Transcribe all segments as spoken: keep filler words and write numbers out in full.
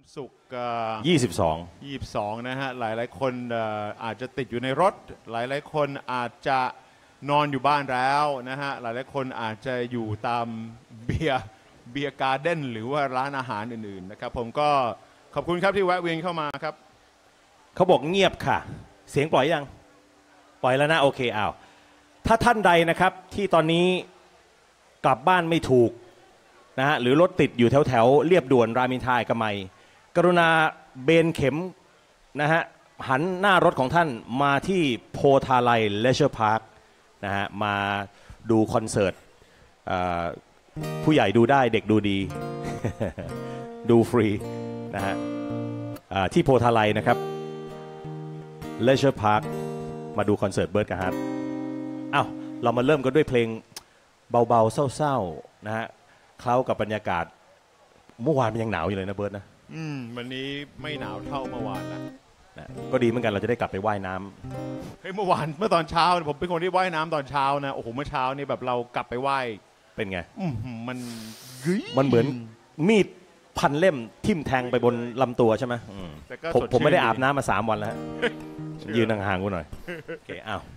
ศุกร์ยี่สิบสองยี่สิบสองนะฮะหลายหลายคนอาจจะติดอยู่ในรถหลายหลายคนอาจจะนอนอยู่บ้านแล้วนะฮะหลายหลายคนอาจจะอยู่ตามเบียร์เบียร์การ์เด้นหรือว่าร้านอาหารอื่นๆนะครับผมก็ขอบคุณครับที่แวะเวียนเข้ามาครับเขาบอกเงียบค่ะเสียงปล่อยยังปล่อยแล้วนะโอเคอ้าวถ้าท่านใดนะครับที่ตอนนี้กลับบ้านไม่ถูกนะฮะหรือรถติดอยู่แถวแถวเรียบด่วนรามอินทราเอกมัยกรุณาเบนเข็มนะฮะหันหน้ารถของท่านมาที่โพธาไลเลเชอร์พาร์คนะฮะมาดูคอนเสิร์ตผู้ใหญ่ดูได้เด็กดูดี ดูฟรีนะฮะที่โพธาไลนะครับเลเชอร์พาร์คมาดูคอนเสิร์ตเบิร์ดกับฮาร์ดอ้าวเรามาเริ่มกันด้วยเพลงเบาๆเศร้าๆนะฮะเคล้ากับบรรยากาศเมื่อวานมันยังหนาวอยู่เลยนะเบิร์ดนะอืมวันนี้ไม่หนาวเท่าเมื่อวานนะนะก็ดีเหมือนกันเราจะได้กลับไปว่ายน้ำเฮ้ยเมื่อวานเมื่อตอนเช้าผมเป็นคนที่ว่ายน้ำตอนเช้านะโอ้โหเมื่อเช้านี่แบบเรากลับไปว่ายเป็นไงมันมันเหมือนมีดพันเล่มทิ่มแทงไปบนลำตัวใช่ไหมผมผมไม่ได้อาบน้ำมาสามวันแล้วฮะยืนห่างๆกูหน่อยโอเคอ้าว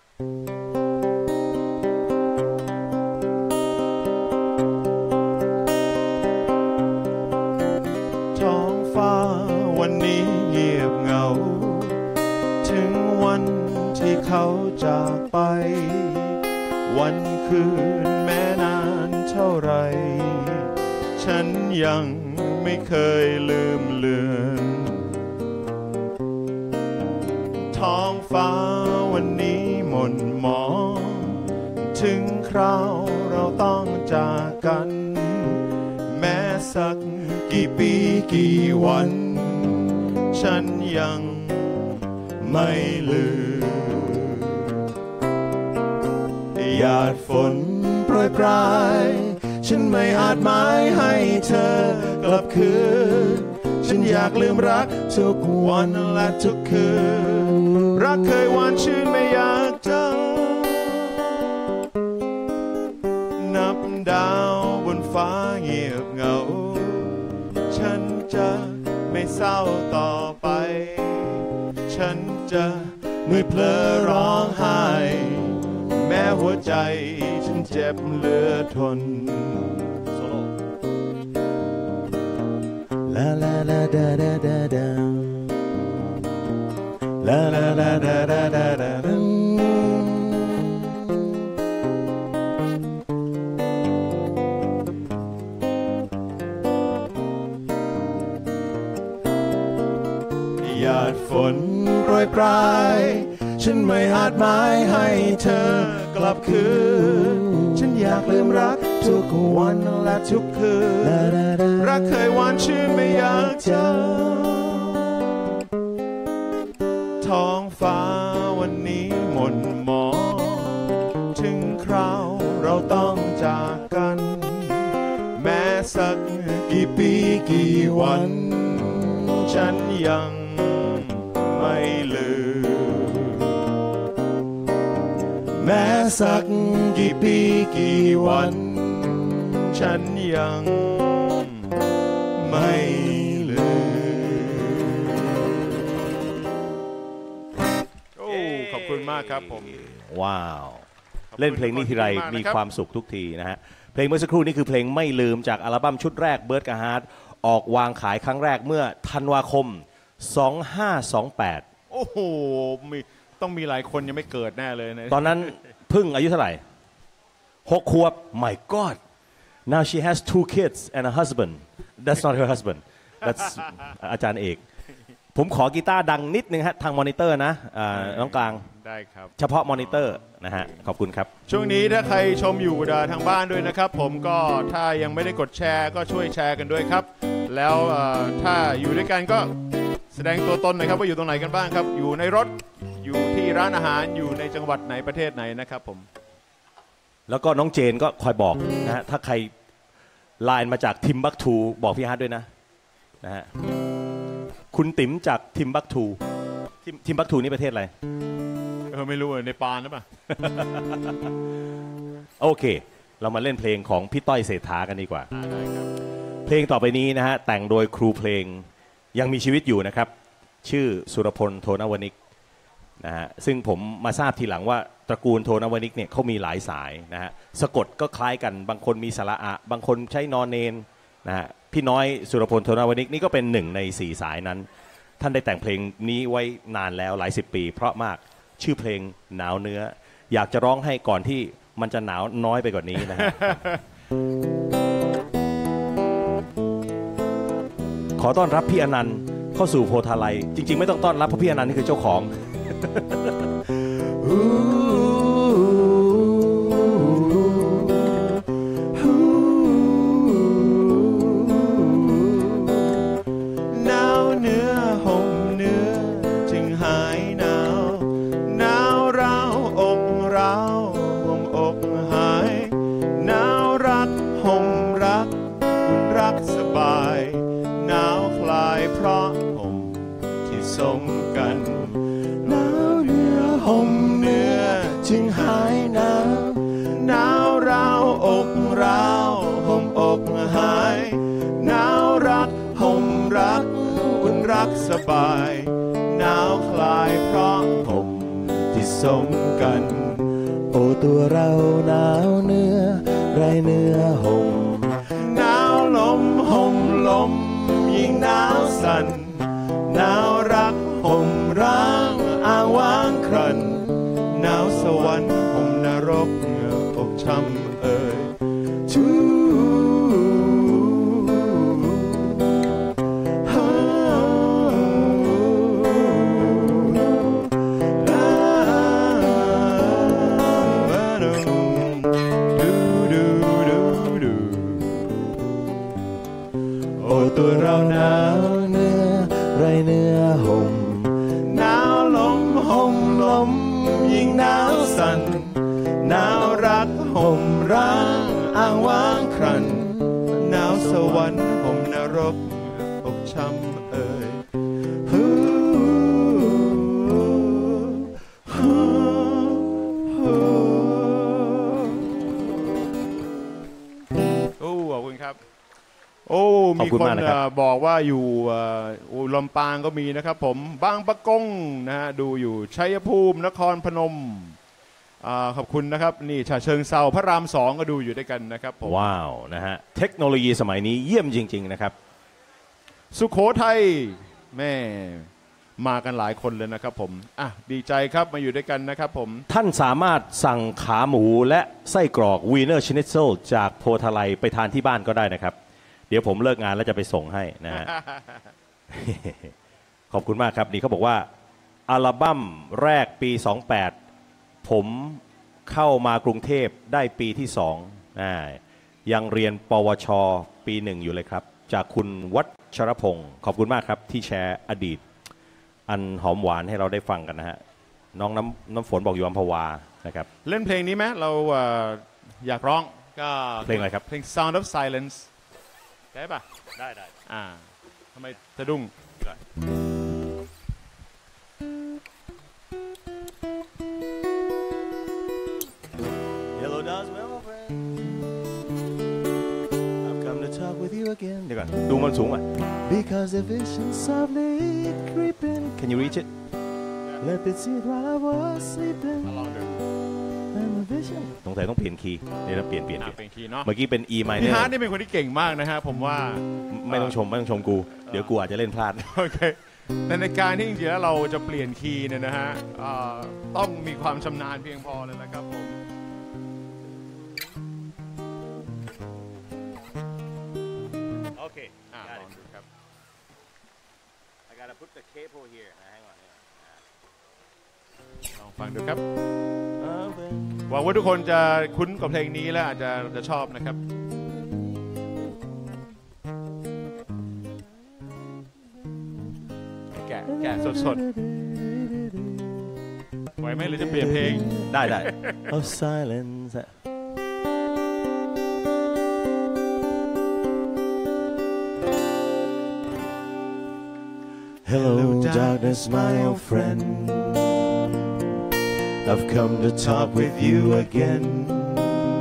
ท้องฟ้าวันนี้เงียบเหงาถึงวันที่เขาจากไปวันคืนแม้นานเท่าไรฉันยังไม่เคยลืมเลือนท้องฟ้าวันนี้หม่นหมองถึงคราวเราต้องจากกันแม้สักกี่ปีกี่วันฉันยังไม่ลืมหยาดฝนโปรยปลายฉันไม่อาจหมายให้เธอกลับคืนฉันอยากลืมรักทุกวันและทุกคืนรักเคยหวานชื่นไม่อยากจำนับดาวบนฟ้าเงียบเหงาฉันจะไม่เศร้าต่อไปฉันจะไม่เพลอร้องไห้แม้หัวใจฉันเจ็บเหลือทนโซโล่ลาลาลาดาดาดาดาลาลาลาดาดาดาดาหยาดฝนโปรยปลายฉันไม่อาจหมายให้เธอกลับคืนฉันอยากลืมรักทุกวันและทุกคืนรักเคยหวานชื่นไม่อยากจำท้องฟ้าวันนี้หม่นหมองถึงคราวเราต้องจากกันแม้สักกี่ปีกี่วันฉันยังไม่ลืมแม้สักกี่ปีกี่วันฉันยังไม่ลืมโอ้ขอบคุณมากครับผมว้าวเล่นเพลงนี้ทีไรมีความสุขทุกทีนะฮะเพลงเมื่อสักครู่นี้คือเพลงไม่ลืมจากอัลบั้มชุดแรกเบิร์ดกับฮาร์ดออกวางขายครั้งแรกเมื่อธันวาคมสองพันห้าร้อยยี่สิบแปดโอ้โหมีต้องมีหลายคนยังไม่เกิดแน่เลยนะตอนนั้นพึ่งอายุเท่าไหร่หกขวบ My God now she has two kids and a husband that's not her husband that's อาจารย์เอกผมขอกีตาร์ดังนิดนึงฮะทางมอนิเตอร์นะน้องกลางได้ครับเฉพาะมอนิเตอร์นะฮะขอบคุณครับช่วงนี้ถ้าใครชมอยู่ทางบ้านด้วยนะครับผมก็ถ้ายังไม่ได้กดแชร์ก็ช่วยแชร์กันด้วยครับแล้วถ้าอยู่ด้วยกันก็แสดงตัวตนหน่อยครับว่าอยู่ตรงไหนกันบ้างครับอยู่ในรถอยู่ที่ร้านอาหารอยู่ในจังหวัดไหนประเทศไหนนะครับผมแล้วก็น้องเจนก็คอยบอกนะฮะถ้าใครไลน์มาจากทิมบักทูบอกพี่ฮาร์ดด้วยนะนะฮะคุณติ๋มจากทิมบักทูทิมบักทูนี่ประเทศอะไรเออไม่รู้ในปานหรือเปล่าโอเคเรามาเล่นเพลงของพี่ต้อยเศรษฐากันดีกว่าได้ครับเพลงต่อไปนี้นะฮะแต่งโดยครูเพลงยังมีชีวิตอยู่นะครับชื่อสุรพลโทนวนิกนะฮะซึ่งผมมาทราบทีหลังว่าตระกูลโทนวนิกเนี่ยเขามีหลายสายนะฮะสะกดก็คล้ายกันบางคนมีสระอะบางคนใช้นอนเนนนะฮะพี่น้อยสุรพลโทนวนิกนี่ก็เป็นหนึ่งในสี่สายนั้นท่านได้แต่งเพลงนี้ไว้นานแล้วหลายสิบปีเพราะมากชื่อเพลงหนาวเนื้ออยากจะร้องให้ก่อนที่มันจะหนาวน้อยไปกว่านี้นะฮะ ขอต้อนรับพี่อนันต์เข้าสู่โพธาไลจริงๆไม่ต้องต้อนรับเพราะพี่อนันต์นี่คือเจ้าของหนาวเนื้อห่มเนื้อจึงหายหนาวหนาวร้าวอกร้าวห่มอกหายหนาวรักห่มรักอุ่นรักสบายหนาวคลายเพราะห่มที่สมกันหนาวเนื้อห่มเนื้อจึงหายหนาวหนาวร้าวอกร้าวห่มอกหายหนาวรักห่มรักอุ่นรักสบายหนาวคลายเพราะห่มที่สมกันโอ้ตัวเราหนาวเนื้อไรเนื้อห่มหนาวลมห่มลมยิ่งหนาวสั่นหนาวรักห่มร้างอ้างว้างครันหนาวสวรรค์ห่มนรกเหงื่ออกช้ำเอ่ยชูตัวเราหนาวเนื้อไรเนื้อห่มหนาวลมห่มลมยิ่งหนาวสั่นหนาวรักห่มร้างอ้างว้างครันหนาวสวรรค์ห่มนรกอกช้ำเอ่ยฮู้ฮู้ฮู้โอ้ขอบคุณครับโอ้มีคนบอกว่าอยู่ลำปางก็มีนะครับผมบางปะกงนะฮะดูอยู่ชัยภูมินครพนมขอบคุณนะครับนี่ฉะเชิงเทราพระรามสองก็ดูอยู่ด้วยกันนะครับผมว้าวนะฮะเทคโนโลยีสมัยนี้เยี่ยมจริงๆนะครับสุโขทัยแม่มากันหลายคนเลยนะครับผมอ่ะดีใจครับมาอยู่ด้วยกันนะครับผมท่านสามารถสั่งขาหมูและไส้กรอกวีเนอร์ชนิทเซลจากโพธาไลไปทานที่บ้านก็ได้นะครับเดี๋ยวผมเลิกงานแล้วจะไปส่งให้นะฮะ ขอบคุณมากครับนี่เขาบอกว่าอัลบั้มแรกปีสองแปดผมเข้ามากรุงเทพได้ปีที่สองยังเรียนปวชปีหนึ่งอยู่เลยครับจากคุณวัชรพงศ์ขอบคุณมากครับที่แชร์อดีตอันหอมหวานให้เราได้ฟังกันนะฮะน้องน้ำน้ำฝนบอกอยู่อัมพวานะครับเล่นเพลงนี้ไหมเราอยากร้องก็เพลงอะไรครับเพลง Sound of Silenceได้ป่ะได้ได้อ่าทำไมสะดุ้ง Hello does well friend I've come to talk with you again เดี๋ยวก่อนดูมันสูงอ่ะ Because the vision softly creeping Can you reach it Let me see it while I was sleeping สงสัยต้องเปลี่ยนคีย์เดี๋ยวเราเปลี่ยนเปลี่ยนเปลี่ยนคีย์เนาะเมื่อกี้เป็น E minor พี่ฮาร์ดนี่เป็นคนที่เก่งมากนะฮะผมว่าไม่ต้องชมไม่ต้องชมกูเดี๋ยวกูอาจจะเล่นพลาดโอเคแต่ในการที่จริงๆแล้วเราจะเปลี่ยนคีย์เนี่ยนะฮะต้องมีความชำนาญเพียงพอเลยนะครับผมโอเคลองดูครับ I gotta put the cable here ลองฟังดูครับหวังว่าทุกคนจะคุ้นกับเพลงนี้และอาจจะจะชอบนะครับแกะแกะสดๆไหวไหมหรือจะเปลี่ยนเพลงได้ได้ Of silence Hello darkness my old friend I've come to talk with you again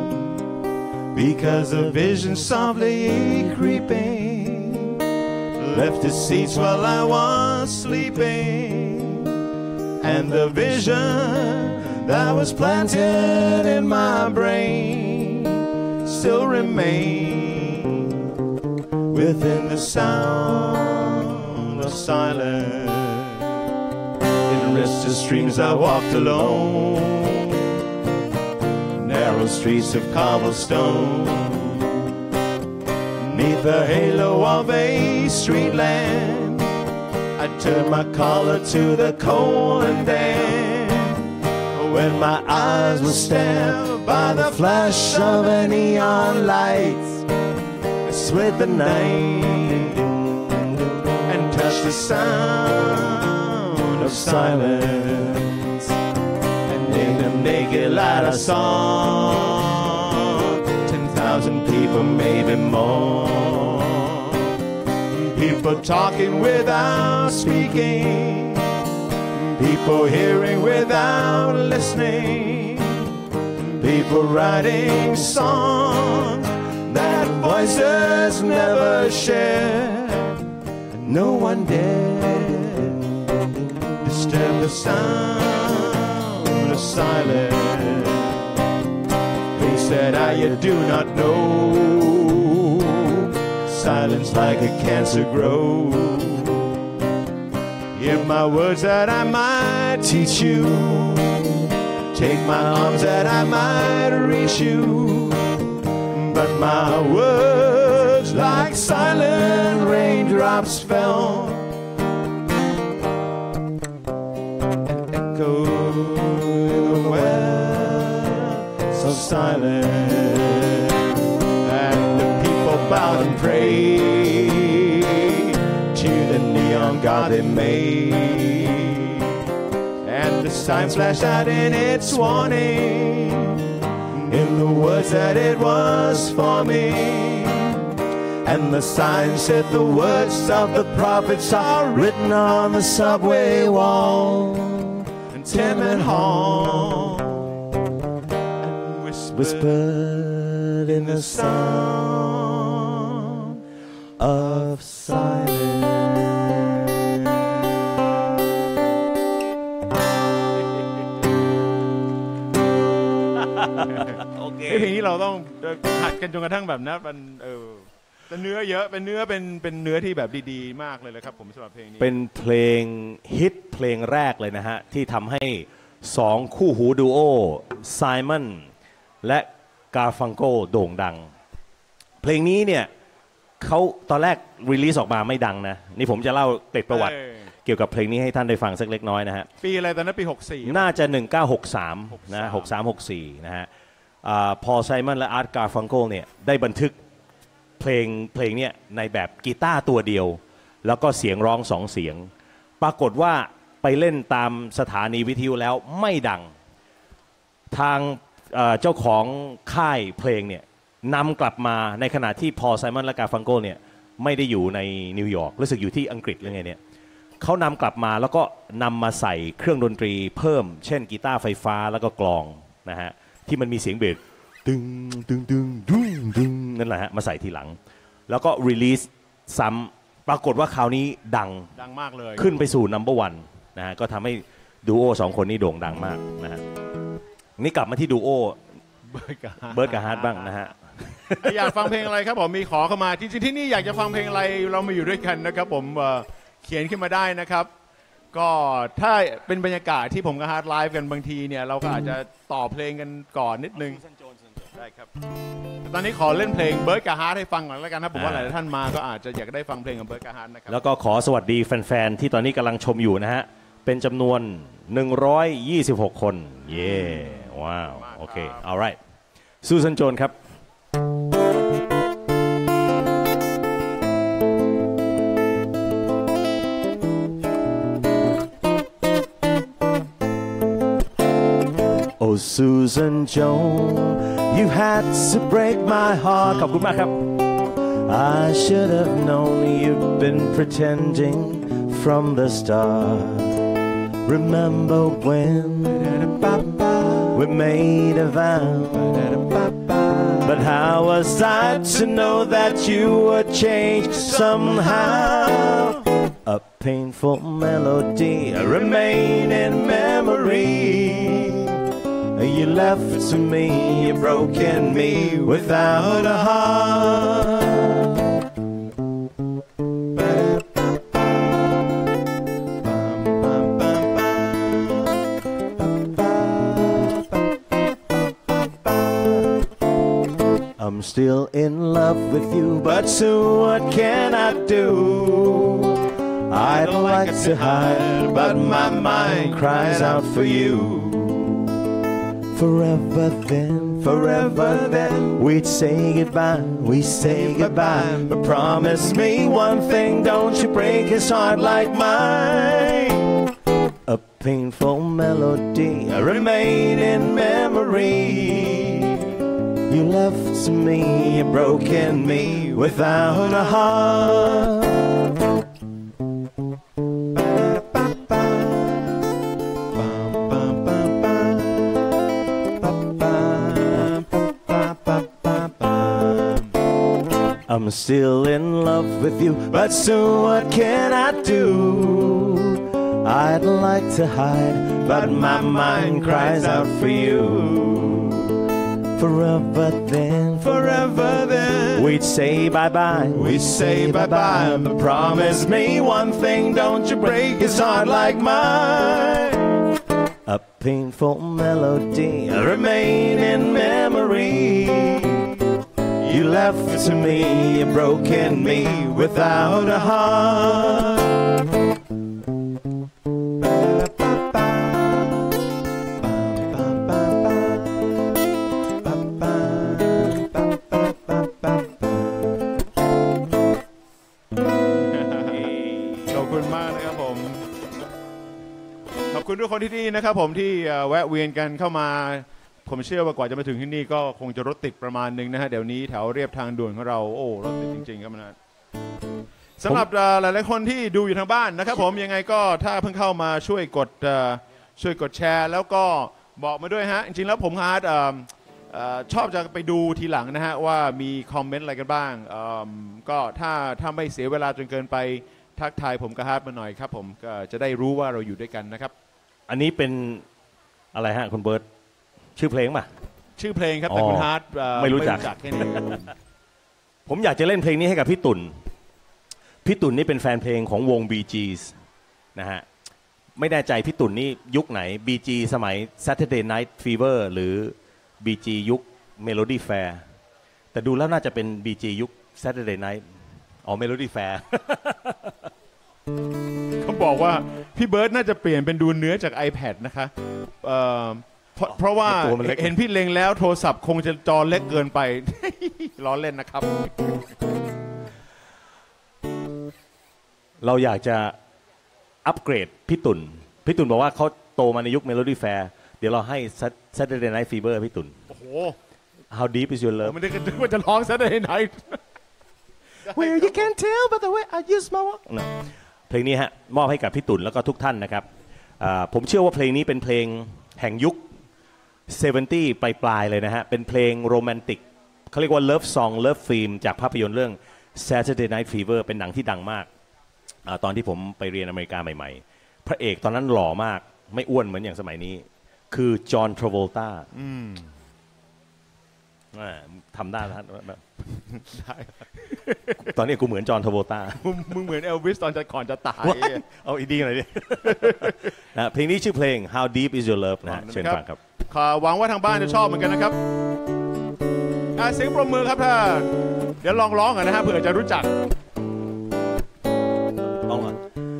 Because a vision softly creeping left his seats while I was sleeping, and the vision that was planted in my brain still remains within the sound of silence. In restless streams I walked alone, narrow streets of cobblestone, neath the halo of a street lamp. I turned my collar to the cold and damp, when my eyes were stabbed by the flash of a neon light. I split the night and touched the sound of silence, and in the naked light I saw ten thousand people, maybe more. People talking without speaking, people hearing without listening, people writing songs that voices never share, and no one dared disturb the sound of silence. They said, "Ah, you do not know, silence like a cancer grows. Hear my words that I might teach you, take my arms that I might reach you, but my words like silent raindrops fell and echoed in the wells of silence, and the people bowed and prayed to the neon god they made, and the sign flashed out in its warning, in the words that it was for me, and the sign said the words of the prophets are written on the subway wall and tenement hall, and whispered, whispered in the sound of silence. โอเคเพลงนี้เราต้องหัดกันจนกระทั่งแบบนั้นมันเออแต่เนื้อเยอะเป็นเนื้อเป็นเป็นเนื้อที่แบบดีๆมากเลยเลยครับผมสำหรับเพลงนี้เป็นเพลงฮิตเพลงแรกเลยนะฮะที่ทำให้สองคู่หูดูโอไซมอนและกาฟังโกโด่งดังเพลงนี้เนี่ยเขาตอนแรกรีลีสออกมาไม่ดังนะนี่ผมจะเล่าเกร็ดประวัติเกี่ยวกับเพลงนี้ให้ท่านได้ฟังสักเล็กน้อยนะฮะปีอะไรตอนนั้นปีหกสี่น่าจะหนึ่งเก้าหกสามนะหกสามหกสี่นะฮะพอไซมอนและอาร์ตกาฟังโกเนี่ยได้บันทึกเพลงเพลงเนี่ยในแบบกีตาร์ตัวเดียวแล้วก็เสียงร้องสองเสียงปรากฏว่าไปเล่นตามสถานีวิทยุแล้วไม่ดังทางเจ้าของค่ายเพลงเนี่ยนำกลับมาในขณะที่พอไซมอนและกาฟังโกเนี่ยไม่ได้อยู่ในนิวยอร์กรู้สึกอยู่ที่อังกฤษหรือไงเนี่ยเขานำกลับมาแล้วก็นำมาใส่เครื่องดนตรีเพิ่มเช่นกีตาร์ไฟฟ้าแล้วก็กลองนะฮะที่มันมีเสียงเบสตึงตึงตึงตึงตึงนั่นแหละฮะมาใส่ทีหลังแล้วก็รีลีสซ้ำปรากฏว่าคราวนี้ดังดังมากเลยขึ้นไปสู่นัมเบอร์วันนะฮะก็ทำให้ดูโอสองคนนี้โด่งดังมากนะฮะนี่กลับมาที่ดูโอเบิร์ดกับฮาร์ดบ้างนะฮะอยากฟังเพลงอะไรครับผมมีขอเข้ามาจริงๆที่นี่อยากจะฟังเพลงอะไรเรามาอยู่ด้วยกันนะครับผมเขียนขึ้นมาได้นะครับก็ถ้าเป็นบรรยากาศที่ผมกับฮาร์ดไลฟ์กันบางทีเนี่ยเราก็อาจจะต่อเพลงกันก่อนนิดนึงได้ครับตอนนี้ขอเล่นเพลงเบิร์ดกับฮาร์ดให้ฟังก่อนแล้วกันนะผมว่าหลายท่านมาก็อาจจะอยากได้ฟังเพลงของเบิร์ดกับฮาร์ดนะครับแล้วก็ขอสวัสดีแฟนๆที่ตอนนี้กำลังชมอยู่นะฮะเป็นจำนวนหนึ่งร้อยยี่สิบหกคนเย้ว้าวโอเค alright ซูซานโจนครับ Oh Susan Jones, you had to break my heart. ขอบคุณมากครับ I should have known you've been pretending from the start. Remember when we made a vow But how was I to know that you would change somehow? A painful melody remain in memory. You left to me, you broken me without a heart. I'm still in love with you, but soon what can I do? I don't like to hide, but my mind cries out for you. Forever then, forever then, we'd say goodbye, we say goodbye. But promise me one thing, don't you break his heart like mine. A painful melody remain in memory. You left to me, you broken me without a heart. I'm still in love with you, but soon what can I do? I'd like to hide, but my mind cries out for you. Forever then, forever then, we'd say bye-bye, we'd say bye-bye. But promise me one thing, don't you break his heart like mine. A painful melody remain in memory. You left to me, you broken me without a heart. ขอบคุณมากนะครับผมขอบคุณทุกคนที่นี่นะครับผมที่แวะเวียนกันเข้ามาผมเชื่อว่ากว่าจะมาถึงที่นี่ก็คงจะรถติดประมาณนึงนะฮะเดี๋ยวนี้แถวเรียบทางด่วนของเราโอ้รถติดจริงๆครับนะสำหรับหลายๆคนที่ดูอยู่ทางบ้านนะครับผมยังไงก็ถ้าเพิ่งเข้ามาช่วยกดช่วยกดแชร์แล้วก็บอกมาด้วยฮะจริงๆแล้วผมฮาร์ดชอบจะไปดูทีหลังนะฮะว่ามีคอมเมนต์อะไรกันบ้างก็ถ้าถ้าไม่เสียเวลาจนเกินไปทักทายผมกับฮาร์ดมาหน่อยครับผมก็จะได้รู้ว่าเราอยู่ด้วยกันนะครับอันนี้เป็นอะไรฮะคุณเบิร์ตชื่อเพลงป่ะชื่อเพลงครับแต่คุณฮาร์ดไม่รู้จักแค่นี้ผมอยากจะเล่นเพลงนี้ให้กับพี่ตุ่นพี่ตุ่นนี่เป็นแฟนเพลงของวง Bee Gees นะฮะไม่แน่ใจพี่ตุ่นนี่ยุคไหน Bee Gees สมัย Saturday Night Fever หรือ Bee Gees ยุค Melody Fair แต่ดูแล้วน่าจะเป็น Bee Gees ยุค Saturday Night อ๋อ Melody Fair เขาบอกว่าพี่เบิร์ดน่าจะเปลี่ยนเป็นดูเนื้อจาก iPad นะคะเอ่อเพราะเพราะว่าเห็นพี่เล็งแล้วโทรศัพท์คงจะจอเล็กเกินไป ล้อเล่นนะครับเราอยากจะอัปเกรดพี่ตุ่นพี่ตุ่นบอกว่าเขาโตมาในยุค Melody Fair เดี๋ยวเราให้ Saturday Night Fever พี่ตุ่นโอ้โห How deep is your love ไม่ได้กระดึกว่าจะร้อง Saturday Night Well you can tell by the way I use my walk เพลงนี้ฮะมอบให้กับพี่ตุ่นแล้วก็ทุกท่านนะครับผมเชื่อว่าเพลงนี้เป็นเพลงแห่งยุคเซเวนตี้ปลายๆเลยนะฮะเป็นเพลงโรแมนติกเขาเรียกว่า Love Song Love Theme จากภาพยนตร์เรื่อง Saturday Night Fever เป็นหนังที่ดังมากตอนที่ผมไปเรียนอเมริกาใหม่ๆพระเอกตอนนั้นหล่อมากไม่อ้วนเหมือนอย่างสมัยนี้คือจอห์น ทราโวลตาทำได้นะแบบตอนนี้กูเหมือนจอห์น ทราโวลตามึงเหมือนเอลวิสตอนจะก่อนจะตายเอาอีกดีหน่อยดินะเพลงนี้ชื่อเพลง How Deep Is Your Love นะเชิญฟังครับหวังว่าทางบ้านจะชอบเหมือนกันนะครับเสียงปรบมือครับถ้าเดี๋ยวลองร้องกันนะฮะเผื่อจะรู้จักเอามา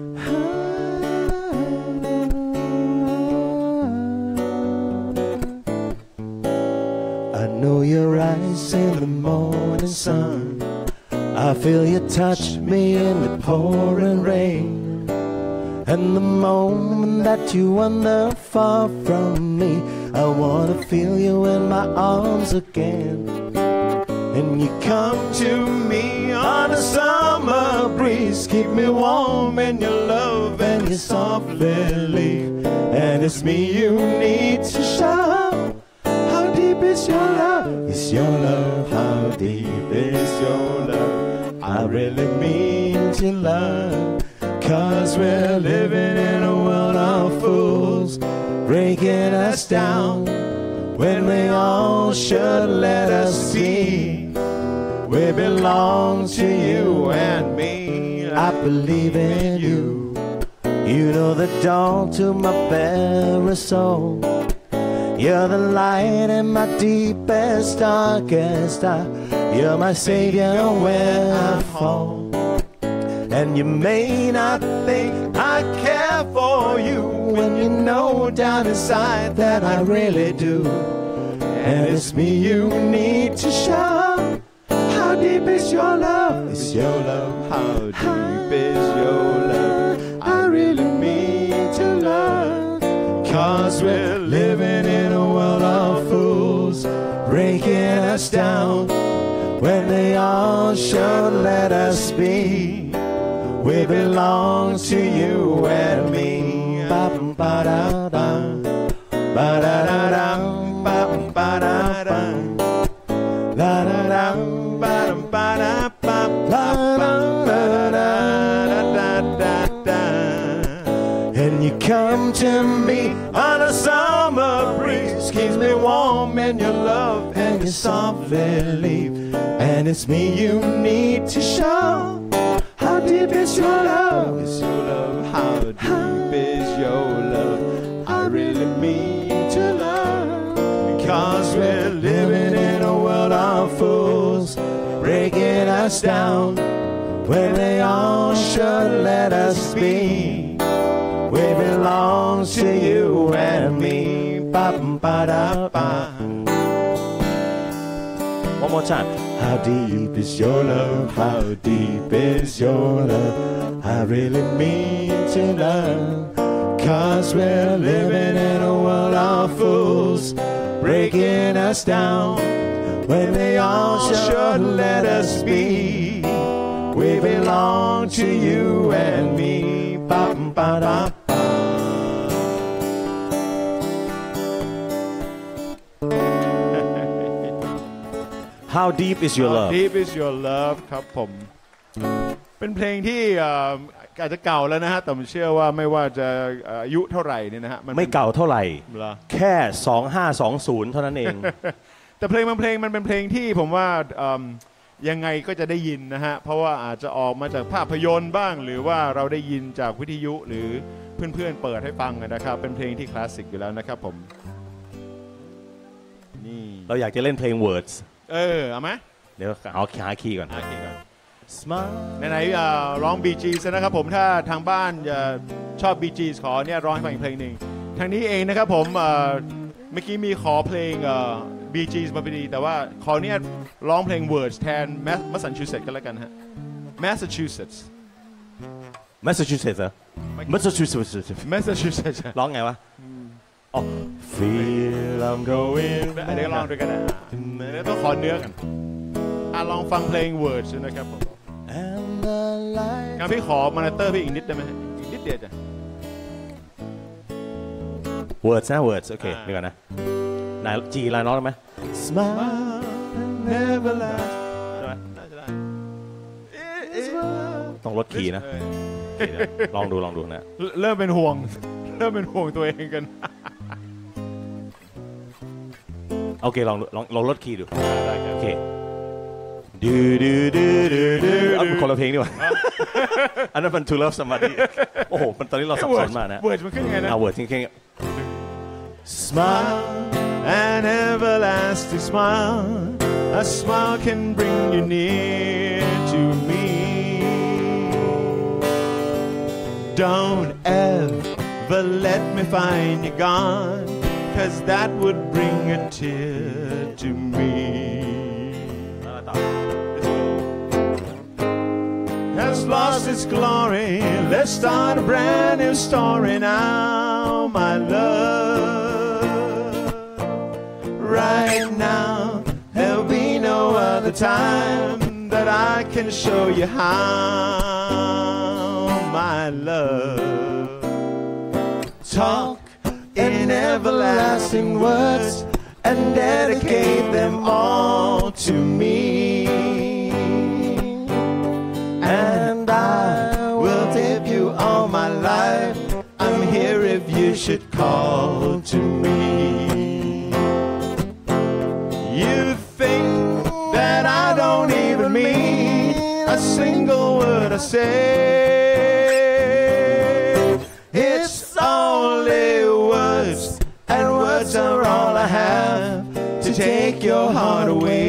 I know your eyes in the morning sun I feel you touch me in the pouring rain And the moment that you wander far from me I wanna feel you in my arms again And you come to me on a summer breeze Keep me warm in your love and your soft relief And it's me you need to show How deep is your love? Is your love? How deep is your love? I really mean to love. Cause we're living in a world of fools, breaking us down when they all should let us see we belong to you and me. I believe in you. You know the dawn to my very soul. You're the light in my deepest, darkest hour. You're my savior when I fall. And you may not think I care for you when you know down inside that I really do. And it's me you need to show. How deep is your love? Is your love? How deep is your love? I really mean to love. Cause we're living in a world of fools, breaking us down when they all should let us be. We belong to you and me. Ba-ba-da-da, ba-da-da-da, ba-ba-da-da, la-da-da, ba-da-ba-da-ba, la-da-da-da-da-da-da. And you come to me on a summer breeze, keeps me warm in your love and you softly leave. And it's me you need to show. How deep is your love? Is your love? How deep is your love? I really mean to love. Because we're living in a world of fools, breaking us down when they all should let us be. We belong to you and me. Ba-ba-da-ba. One more time. How deep is your love? How deep is your love? I really mean to love. Cause we're living in a world of fools, breaking us down when they all should let us be. We belong to you and me. Ba-ba-da-ba. How deep is your love? How deep is your love ครับผมเป็นเพลงที่อาจจะเก่าแล้วนะฮะแต่ผมเชื่อว่าไม่ว่าจะอายุเท่าไหร่เนี่ยนะฮะไม่เก่าเท่าไหร่แค่สองห้าสองศูนย์เท่านั้นเองแต่เพลงบางเพลงมันเป็นเพลงที่ผมว่ายังไงก็จะได้ยินนะฮะเพราะว่าอาจจะออกมาจากภาพยนตร์บ้างหรือว่าเราได้ยินจากวิทยุหรือเพื่อนๆเปิดให้ฟังนะครับเป็นเพลงที่คลาสสิกอยู่แล้วนะครับผมนี่เราอยากจะเล่นเพลง Words เออเอาไหมเดี๋ยวเอาหาคีย์ก่อนหาคีย์ก่อนไหนๆร้อง Bee Gees นะครับผมถ้าทางบ้านชอบ Bee Gees ขอเนี่ยร้องให้ฟังอีกเพลงหนึ่งทางนี้เองนะครับผมเมื่อกี้มีขอเพลง Bee Gees มาพอดีแต่ว่าขอเนี่ยร้องเพลง Words แทน Massachusetts กันแล้วกันฮะ Massachusetts Massachusetts เหรอ Massachusetts Massachusetts ร้องไงวะอ๋อ Feel I'm going เดี๋ยวลองด้วยกันนะเดี๋ยวต้องขอเนื้อกันอ่ะลองฟังเพลง Words นะครับผมงั้นพี่ขอมาเตอร์พี่อีกนิดได้ไหมอีกนิดเดียวจ้ะ Words นะ Words โอเคเดี๋ยวก่อนนะไหนจีลายน้องได้ไหม Smile never last ต้องลดคีย์นะลองดูลองดูนะเริ่มเป็นห่วงเริ่มเป็นห่วงตัวเองกันโอเคลองลองลองลดคีย์ดูโอเคดูดูดูดูดูเอาคนละเพลงดีกว่าอันนั้นมัน To Love Somebody โอ้โหมันตอนนี้เราสับสนมากนะเวิร์ดมันขึ้นไงนะเอาเวิร์ดจริงๆ Smile an everlasting smile a smile can bring you near to me don't ever let me find you gone cause that would bring a tear to me has lost its glory let's start a brand new story now my love right now there'll be no other time that I can show you how my love talk in everlasting words and dedicate them all to me. And I will give you all my life. I'm here if you should call to me. You think that I don't even mean a single word I say. It's only words, and words are all I have to take your heart away.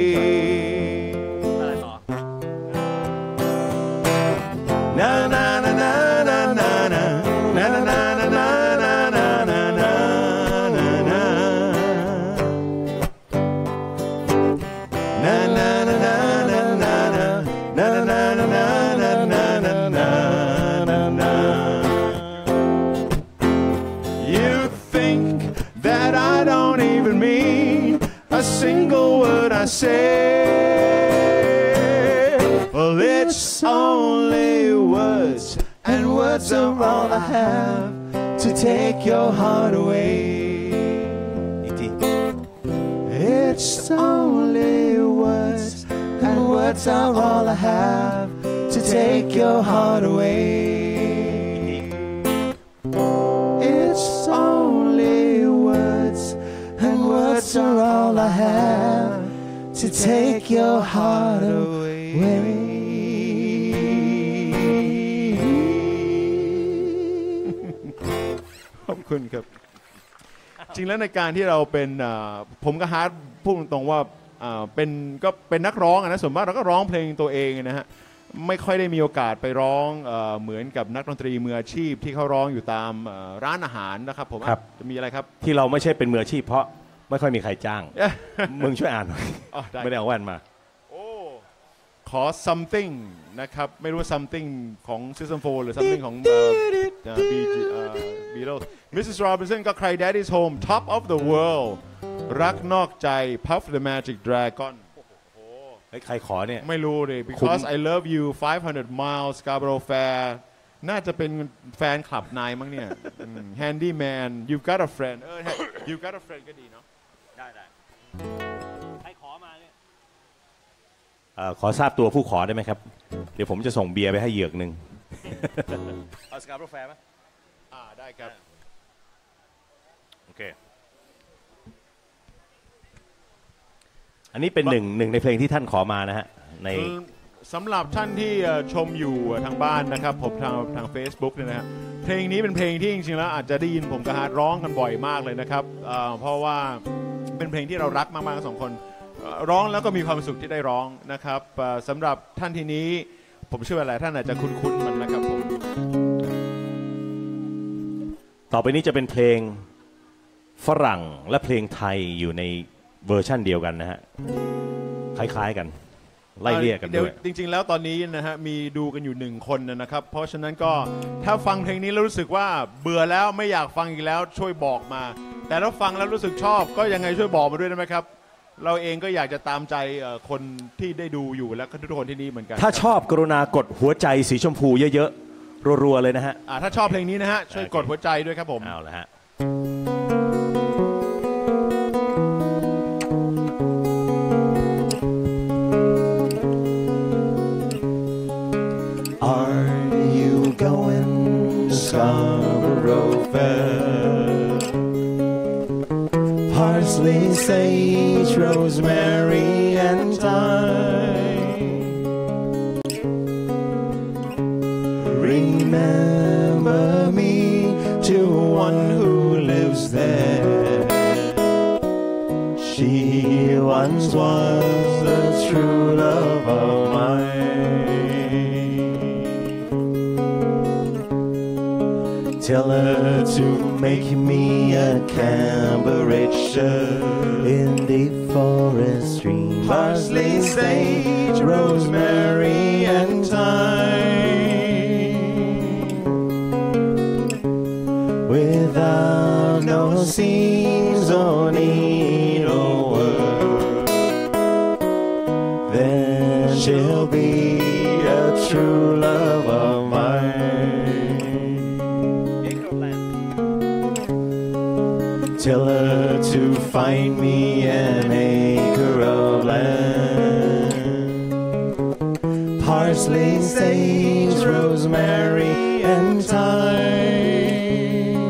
Na na na na na na na na na na na na na na na na. Na na na na na na na na na na na na na na. You think that I don't even mean a single word I say. Well, it's only words, and words are all I have to take your heart away. It's only words, and words are all I have to take your heart away. It's only words, and words are all I have to take your heart away. ขอบคุณครับ จริงแล้วในการที่เราเป็นผมกับฮาร์ดพูดตรงๆว่าเป็นก็เป็นนักร้องนะส่วนมากเราก็ร้องเพลงตัวเองนะฮะไม่ค่อยได้มีโอกาสไปร้องเหมือนกับนักดนตรีมืออาชีพที่เขาร้องอยู่ตามร้านอาหารนะครับผมจะมีอะไรครับที่เราไม่ใช่เป็นมืออาชีพเพราะไม่ค่อยมีใครจ้าง มึงช่วยอ่านหน่อยไม่ได้เอาแว่นมาขอ something นะครับไม่รู้ว่า something ของ System โฟร์ หรือ something ของ Beatles Missus Robinson ก็ Cry Daddy's Home Top of the World รักนอกใจ Puff the Magic Dragon ใครขอเนี่ยไม่รู้เลย Because I Love You five hundred miles Scarborough Fair น่าจะเป็นแฟนคลับนายมั้งเนี่ย Handyman You've Got a Friend เออ You've Got a Friend ก็ดีเนาะได้ได้ใครขอมาเนี่ยขอทราบตัวผู้ขอได้ไหมครับเดี๋ยวผมจะส่งเบียร์ไปให้เหยือกหนึ่งเอาสกาโบแฟร์ไหมอ่าได้ครับโอเคอันนี้เป็นหนึ่งหนึ่งในเพลงที่ท่านขอมานะฮะในสำหรับท่านที่ชมอยู่ทางบ้านนะครับผมทางทาง Facebook เนี่ยนะฮะเพลงนี้เป็นเพลงที่จริงๆแล้วอาจจะได้ยินผมกับฮาร์ดร้องกันบ่อยมากเลยนะครับเพราะว่าเป็นเพลงที่เรารักมากๆทั้งสองคนร้องแล้วก็มีความสุขที่ได้ร้องนะครับสำหรับท่านที่นี้ผมเชื่อว่าหลายท่านอาจจะคุ้นๆมันนะครับผมต่อไปนี้จะเป็นเพลงฝรั่งและเพลงไทยอยู่ในเวอร์ชั่นเดียวกันนะฮะคล้ายๆกันไล่เรียกกันด้วยจริงๆแล้วตอนนี้นะฮะมีดูกันอยู่หนึ่งคนนะครับเพราะฉะนั้นก็ถ้าฟังเพลงนี้แล้วรู้สึกว่าเบื่อแล้วไม่อยากฟังอีกแล้วช่วยบอกมาแต่ถ้าฟังแล้วรู้สึกชอบก็ยังไงช่วยบอกมาด้วยได้ไหมครับเราเองก็อยากจะตามใจคนที่ได้ดูอยู่และทุกคนที่นี่เหมือนกันถ้าชอบกรุณากดหัวใจสีชมพูเยอะๆรัวๆเลยนะฮะถ้าชอบเพลงนี้นะฮะช่วยกดหัวใจด้วยครับผมเอาละฮะ Are you going to Scarborough Fair? Parsley, sage, rosemary, and thyme. Remember me to one who lives there. She once was the true love of mine. Tell her to make me a Cambridge in the forest stream. Parsley, sage, rosemary, and thyme. Without no seams or needlework, then she'll be a true love of mine. Tell her to to find me an acre of land. Parsley, sage, rosemary, and thyme.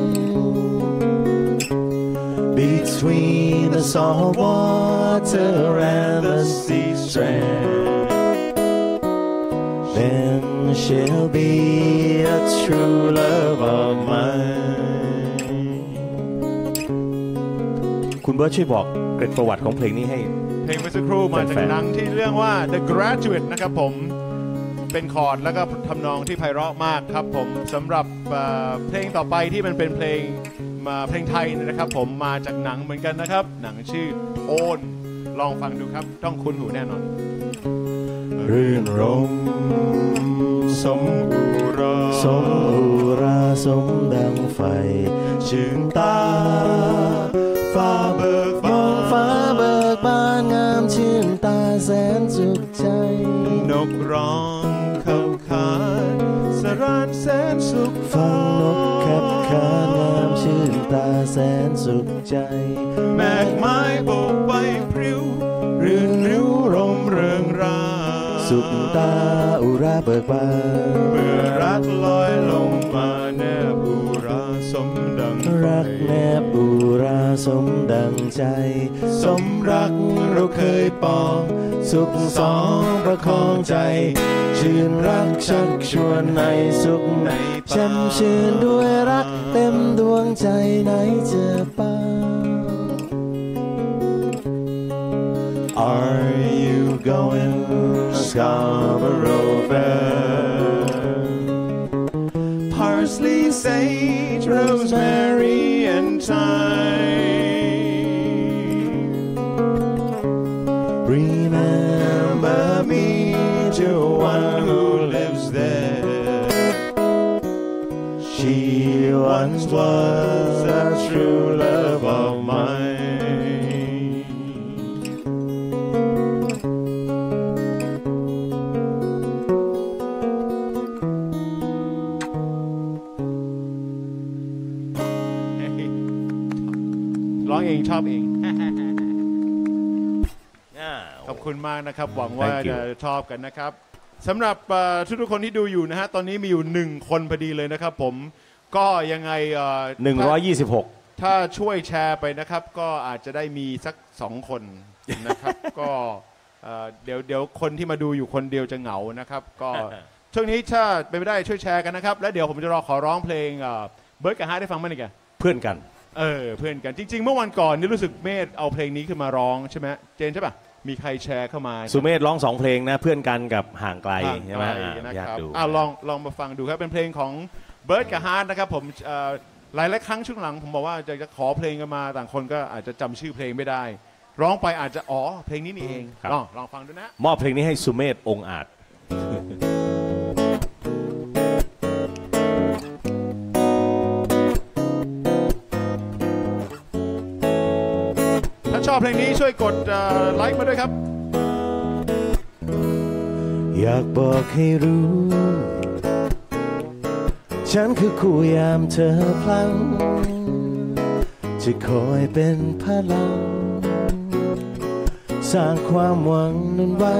Between the salt water and the sea strand, then she'll be a true love of mine. คุณเบิร์ตช่วยบอกเกร็ดประวัติของเพลงนี้ให้เพลงเมื่อสักครู่มาจากหนังที่เรื่องว่า The Graduate นะครับผมเป็นคอร์ดแล้วก็ทำนองที่ไพเราะมากครับผมสำหรับเพลงต่อไปที่มันเป็นเพลงมาเพลงไทยนะครับผมมาจากหนังเหมือนกันนะครับหนังชื่อโอนลองฟังดูครับต้องคุ้นหูแน่นอนรื่นรมสมอุราสมอุราสมดังไฟชื่นตาฟ้าเบิกบานฟ้าเบิกบานงามชื่นตาแสนสุขใจนกร้องเข้าขานสรานแสนสุขฟังนกขับขานงามชื่นตาแสนสุขใจแมกไม้โบกใบพริ้วรื่นริ้วรมเริงราสุขตาอุราเบิกบานเมื่อรักลอยลงมาแนบอุราสมดังรักแนบอุราสมดังใจสมรักเราเคยปองสุขสองประคองใจชื่นรักชักชวนในสุขในช่ำชื่นด้วยรักเต็มดวงใจไหนเจอป้าAre you going Scarborough Fair? Parsley, sage, rosemary, and thyme. Remember me to one who lives there. She once was a true love of mine.ร้องเองชอบเอง ขอบคุณมากนะครับหวังว่าจะชอบกันนะครับสำหรับทุกๆคนที่ดูอยู่นะฮะตอนนี้มีอยู่หนึ่งคนพอดีเลยนะครับผมก็ยังไงหนึ่งร้อยยี่สิบหกถ้าช่วยแชร์ไปนะครับก็อาจจะได้มีสักสองคนนะครับก็เดี๋ยวเดี๋ยวคนที่มาดูอยู่คนเดียวจะเหงานะครับก็ช่วงนี้ถ้าเป็นไปได้ช่วยแชร์กันนะครับแล้วเดี๋ยวผมจะรอขอร้องเพลงเบิร์ดกับฮาร์ดได้ฟังมั้ยเนี่ยเพื่อนกันเออเพื่อนกันจริงๆเมื่อวันก่อนนี่รู้สึกเมธเอาเพลงนี้ขึ้นมาร้องใช่ไหมเจนใช่ป่ะมีใครแชร์เข้ามาสุเมธร้องสองเพลงนะเพื่อนกันกับห่างไกลใช่ไหมนะครับอ่ะลองลองมาฟังดูครับเป็นเพลงของเบิร์ดกับฮาร์ดนะครับผมหลายหลายครั้งช่วงหลังผมบอกว่าจะจะขอเพลงกันมาต่างคนก็อาจจะจำชื่อเพลงไม่ได้ร้องไปอาจจะอ๋อเพลงนี้นี่เองลองลองฟังดูนะมอบเพลงนี้ให้สุเมธองค์อาจชอบเพลงนี้ช่วยกดไลค์มาด้วยครับอยากบอกให้รู้ฉันคือคู่ยามเธอพลังจะคอยเป็นพลังสร้างความหวังนั้นไว้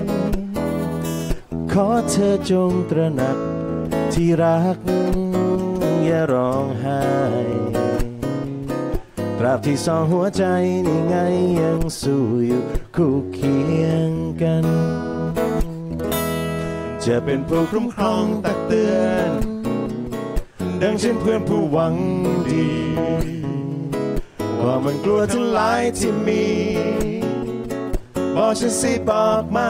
ขอเธอจงตระหนักที่รักอย่าร้องไห้ตราบที่สองหัวใจนี่ไงยังสู้อยู่คู่เคียงกันจะเป็นผู้คุ้มครองตักเตือนดังเช่นเพื่อนผู้หวังดีว่ามันกลัวทั้งหลายที่มีบอกฉันสิบอกมา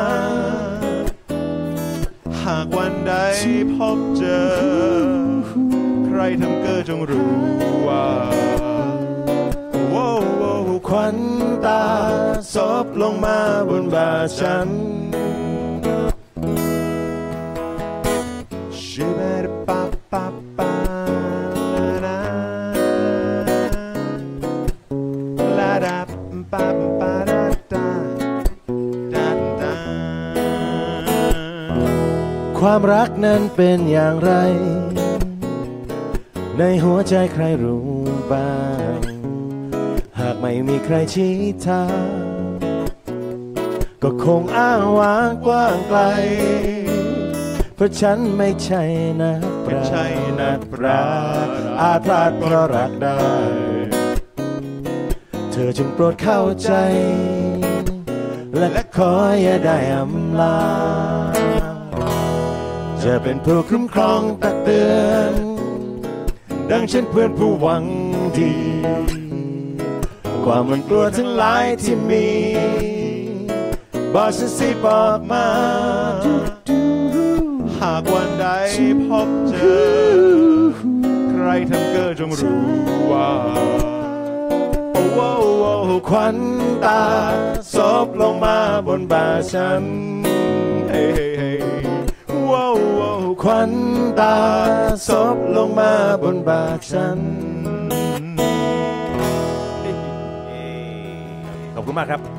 หากวันใดพบเจอใครทำเกินจงรู้ว่าควันตาซบลงมาบนบ่าฉันชิบะปะปะปะนะลาดาปะปะดาดาดาดาความรักนั้นเป็นอย่างไรในหัวใจใครรู้บ้างหากไม่มีใครชี้ทางก็คงอ้างว้างกว้างไกลเพราะฉันไม่ใช่นักปราชญ์นักปราชญ์อาจพลาดเพราะรักได้เธอจึงโปรดเข้าใจและขออย่าได้อำลาจะเป็นผู้คุ้มครองตักเตือนดังเช่นเพื่อนผู้หวังดีความมันกลัวทั้งหลายที่มีบอกฉันสิบอกมาหากวันใดพบเจอใครทำเก้อจงรู้ว่าโอ้โหควันตาซบลงมาบนบ่าฉันเฮ้เฮ้ว้าวควันตาซบลงมาบนบ่าฉันขอบคุณมากครับ